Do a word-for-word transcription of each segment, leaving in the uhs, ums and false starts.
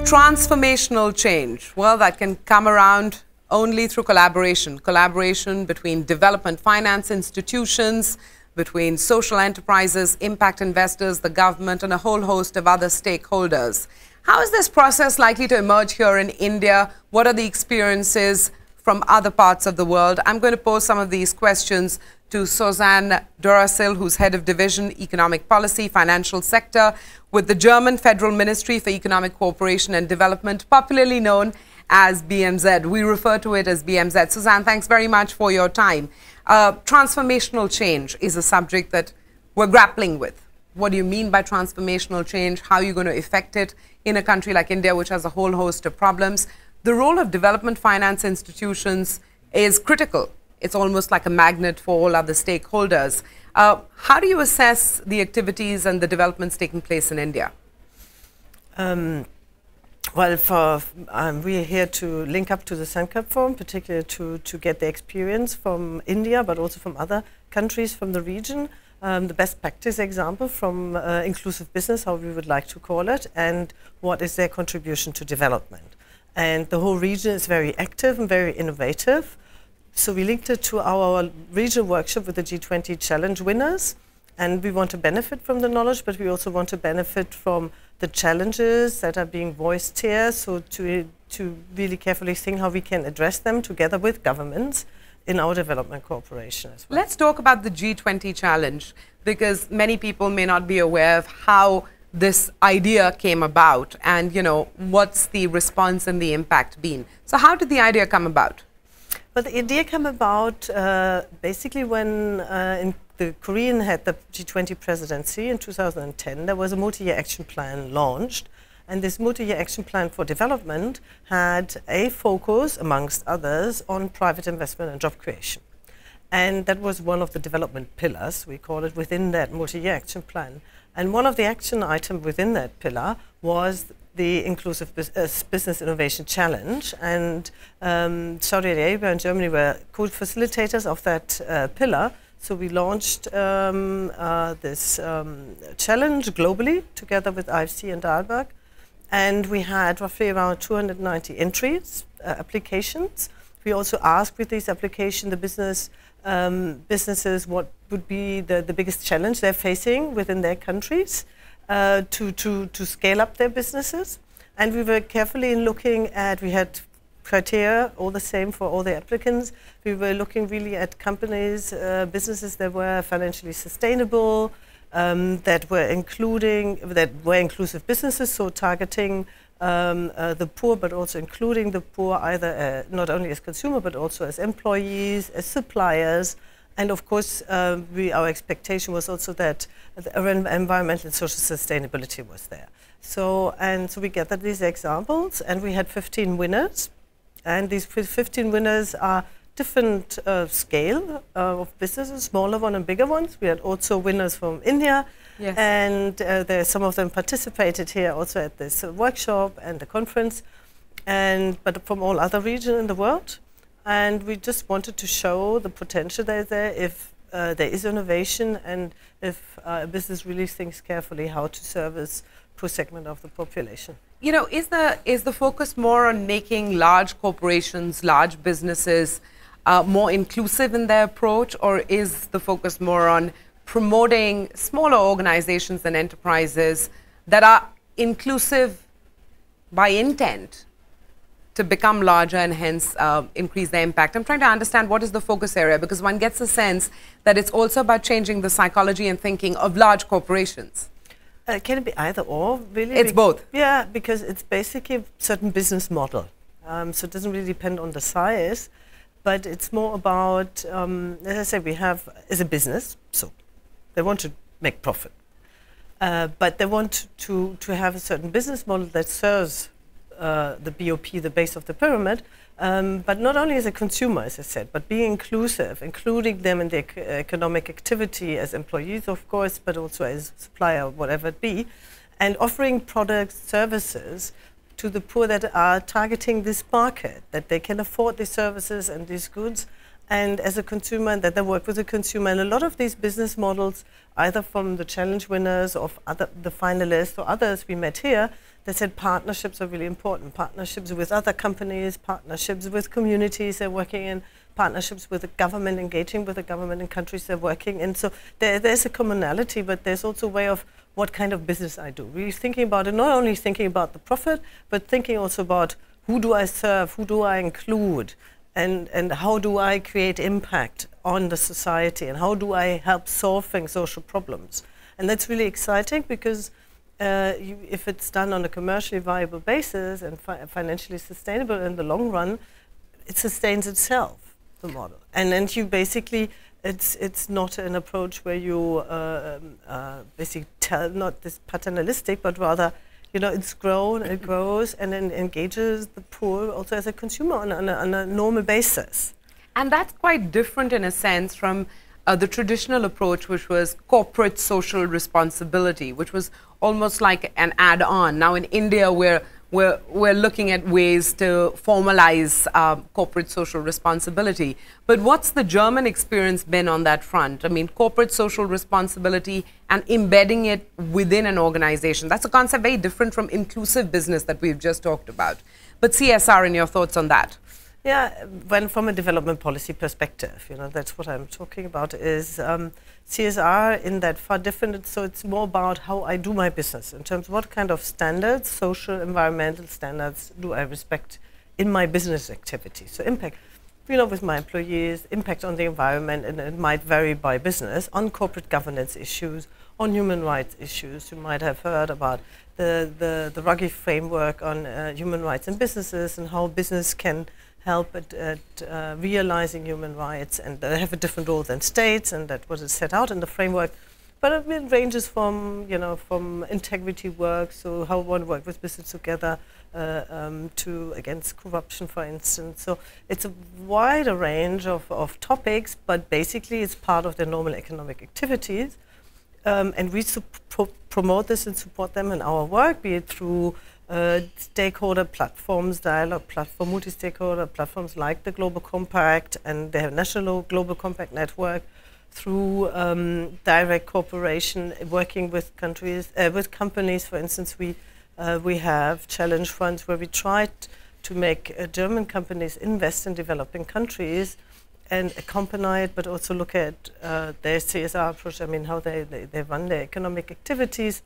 Transformational change, well, that can come around only through collaboration. Collaboration between development finance institutions, between social enterprises, impact investors, the government, and a whole host of other stakeholders. How is this process likely to emerge here in India? What are the experiences from other parts of the world? I'm going to pose some of these questions to Suzanne Durasil, who's Head of Division, Economic Policy, Financial Sector, with the German Federal Ministry for Economic Cooperation and Development, popularly known as B M Z. We refer to it as B M Z. Suzanne, thanks very much for your time. Uh, transformational change is a subject that we're grappling with. What do you mean by transformational change? How are you going to effect it in a country like India, which has a whole host of problems? The role of development finance institutions is critical. It's almost like a magnet for all other stakeholders. Uh, how do you assess the activities and the developments taking place in India? Um, well, for, um, we're here to link up to the Sankalp Forum, particularly to, to get the experience from India, but also from other countries from the region. Um, the best practice example from uh, inclusive business, how we would like to call it, and what is their contribution to development. And the whole region is very active and very innovative. So we linked it to our regional workshop with the G twenty Challenge winners, and we want to benefit from the knowledge, but we also want to benefit from the challenges that are being voiced here, so to, to really carefully think how we can address them together with governments in our development cooperation as well. Let's talk about the G twenty Challenge, because many people may not be aware of how this idea came about and, you know, what's the response and the impact been. So how did the idea come about? But the idea came about uh, basically when uh, in the Korean had the G twenty presidency in two thousand ten, there was a multi-year action plan launched. And this multi-year action plan for development had a focus, amongst others, on private investment and job creation. And that was one of the development pillars, we call it, within that multi-year action plan. And one of the action items within that pillar was the Inclusive Bus uh, Business Innovation Challenge. And um, Saudi Arabia and Germany were co-facilitators of that uh, pillar. So we launched um, uh, this um, challenge globally together with I F C and Dalberg. And we had roughly around two hundred ninety entries, uh, applications. We also asked with these applications the business um, businesses what would be the, the biggest challenge they're facing within their countries uh, to, to, to scale up their businesses. And we were carefully looking at, we had criteria all the same for all the applicants. We were looking really at companies, uh, businesses that were financially sustainable, Um, that were including, that were inclusive businesses, so targeting um, uh, the poor, but also including the poor, either uh, not only as consumer, but also as employees, as suppliers. And of course, uh, we, our expectation was also that the environmental and social sustainability was there. So, and so we gathered these examples, and we had fifteen winners. And these fifteen winners are different uh, scale uh, of businesses, smaller ones and bigger ones. We had also winners from India, yes. and uh, there, some of them participated here also at this uh, workshop and the conference, and but from all other regions in the world. And we just wanted to show the potential that is there if uh, there is innovation and if uh, a business really thinks carefully how to service poor segment of the population. You know, is the, is the focus more on making large corporations, large businesses, Uh, more inclusive in their approach, or is the focus more on promoting smaller organizations and enterprises that are inclusive by intent to become larger and hence uh, increase their impact? I'm trying to understand what is the focus area, because one gets a sense that it's also about changing the psychology and thinking of large corporations. Uh, can it be either or, really? It's Be both. Yeah, because it's basically a certain business model. Um, so it doesn't really depend on the size. But it's more about, um, as I said, we have, as a business, so they want to make profit. Uh, but they want to, to have a certain business model that serves uh, the B O P, the base of the pyramid, um, but not only as a consumer, as I said, but being inclusive, including them in their economic activity as employees, of course, but also as supplier, whatever it be, and offering products, services to the poor that are targeting this market, that they can afford these services and these goods, and as a consumer, and that they work with the consumer. And a lot of these business models, either from the challenge winners or other, the finalists or others we met here, they said partnerships are really important. Partnerships with other companies, partnerships with communities they're working in, partnerships with the government, engaging with the government in countries they're working in. So there, there's a commonality, but there's also a way of what kind of business I do. Really thinking about it, not only thinking about the profit, but thinking also about who do I serve, who do I include, and, and how do I create impact on the society, and how do I help solving social problems. And that's really exciting because uh, you, if it's done on a commercially viable basis and fi financially sustainable in the long run, it sustains itself, the model. And then you basically, it's, it's not an approach where you uh, um, uh, basically tell, not this paternalistic, but rather, you know, it's grown, it grows, and then engages the poor also as a consumer on, on, a, on a normal basis. And that's quite different in a sense from uh, the traditional approach, which was corporate social responsibility, which was almost like an add-on. Now in India, we're, we're, we're looking at ways to formalize uh, corporate social responsibility. But what's the German experience been on that front? I mean, corporate social responsibility and embedding it within an organization. That's a concept very different from inclusive business that we've just talked about. But C S R, and your thoughts on that? Yeah, when from a development policy perspective, you know, that's what I'm talking about, is um, C S R in that far different. So it's more about how I do my business in terms of what kind of standards, social, environmental standards do I respect in my business activity. So impact, you know, with my employees, impact on the environment, and it might vary by business, on corporate governance issues, on human rights issues. You might have heard about the, the, the Ruggie framework on uh, human rights in businesses and how business can help at, at uh, realizing human rights, and they have a different role than states, and that was set out in the framework. But it, it ranges from, you know, from integrity work, so how one work with business together, uh, um, to against corruption, for instance. So it's a wider range of, of topics, but basically it's part of their normal economic activities. Um, and we pro promote this and support them in our work, be it through Uh, stakeholder platforms, dialogue platform, multi-stakeholder platforms like the Global Compact, and they have National Global Compact Network, through um, direct cooperation, working with countries, uh, with companies. For instance, we uh, we have challenge funds where we tried to make uh, German companies invest in developing countries and accompany it, but also look at uh, their C S R approach. I mean, how they, they, they run their economic activities.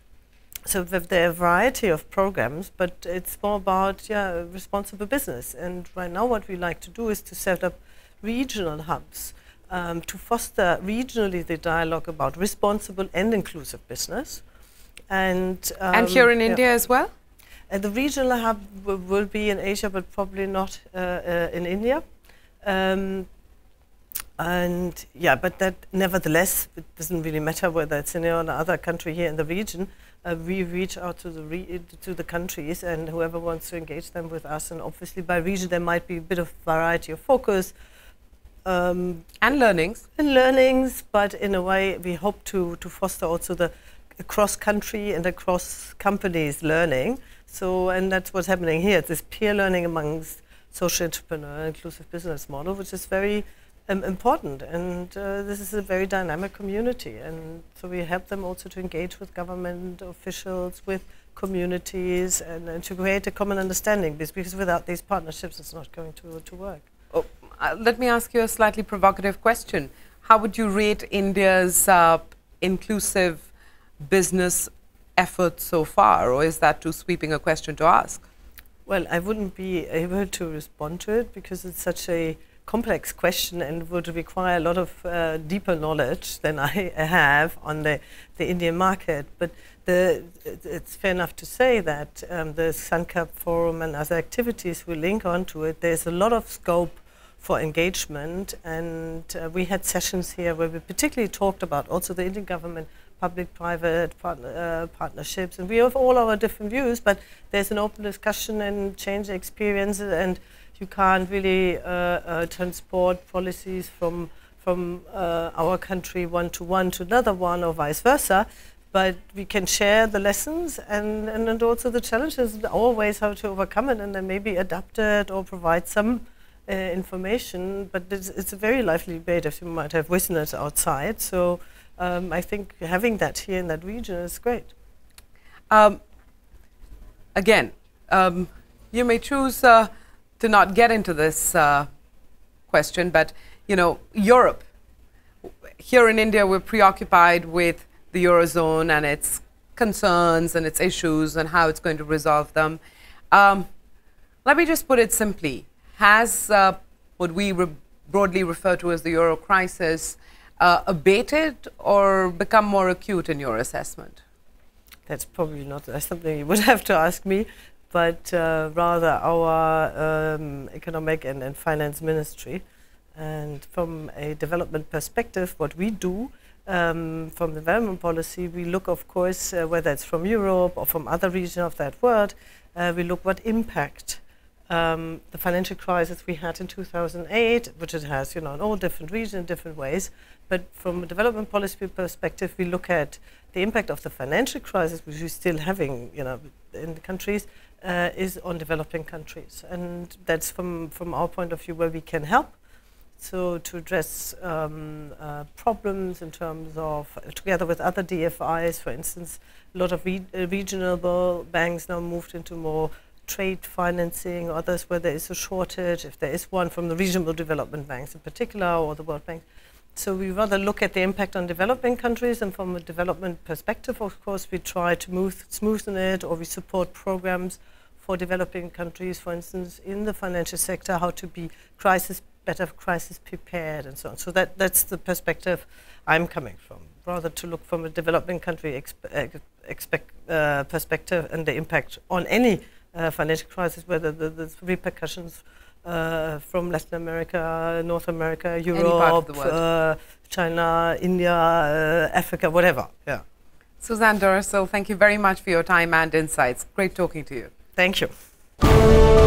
So there are a variety of programs, but it's more about, yeah, responsible business. And right now what we like to do is to set up regional hubs um, to foster regionally the dialogue about responsible and inclusive business. And, um, and here in yeah. India as well? And the regional hub will be in Asia, but probably not uh, uh, in India. Um, and yeah, but that nevertheless, it doesn't really matter whether it's in another country here in the region. Uh, we reach out to the re to the countries, and whoever wants to engage them with us. And obviously, by region, there might be a bit of variety of focus um, and learnings. And learnings, but in a way, we hope to to foster also the cross-country and across companies learning. So, and that's what's happening here. It's this peer learning amongst social entrepreneur, inclusive business model, which is very Um, important, and uh, this is a very dynamic community, and so we help them also to engage with government officials, with communities, and, and to create a common understanding, because without these partnerships it's not going to, to work. Oh, uh, let me ask you a slightly provocative question. How would you rate India's uh, inclusive business effort so far, or is that too sweeping a question to ask? Well, I wouldn't be able to respond to it because it's such a complex question and would require a lot of uh, deeper knowledge than I have on the, the Indian market. But the, it's fair enough to say that um, the Sankalp Forum and other activities we link onto it. There's a lot of scope for engagement, and uh, we had sessions here where we particularly talked about also the Indian government, public-private partner, uh, partnerships, and we have all our different views, but there's an open discussion and change experience, and you can't really uh, uh, transport policies from from uh, our country one to one to another one, or vice versa. But we can share the lessons and, and, and also the challenges, our ways how to overcome it, and then maybe adapt it or provide some uh, information, but it's, it's a very lively debate, as you might have witnessed outside. So um, I think having that here in that region is great. Um, again, um, you may choose uh, to not get into this uh, question, but you know, Europe. Here in India, we're preoccupied with the Eurozone and its concerns and its issues and how it's going to resolve them. Um, let me just put it simply. Has uh, what we re broadly refer to as the Euro crisis uh, abated or become more acute in your assessment? That's probably not uh, something you would have to ask me, but uh, rather our um, economic and, and finance ministry. And from a development perspective, what we do um, from the development policy, we look, of course, uh, whether it's from Europe or from other regions of that world, uh, we look what impact um, the financial crisis we had in two thousand eight, which it has, you know, in all different regions, in different ways. But from a development policy perspective, we look at the impact of the financial crisis, which we're still having, you know, in the countries, uh, is on developing countries. And that's from, from our point of view where we can help. So to address um, uh, problems in terms of, uh, together with other D F Is, for instance, a lot of re uh, regional banks now moved into more trade financing, others where there is a shortage, if there is one from the regional development banks in particular, or the World Bank. So we rather look at the impact on developing countries, and from a development perspective, of course, we try to move, smoothen it, or we support programs for developing countries, for instance, in the financial sector, how to be crisis better crisis prepared and so on. So that, that's the perspective I'm coming from, rather to look from a developing country expe expect, uh, perspective and the impact on any uh, financial crisis, whether the, the repercussions uh, from Latin America, North America, Europe, uh, China, India, uh, Africa, whatever. Yeah. Suzanne Duracell, thank you very much for your time and insights. Great talking to you. Thank you.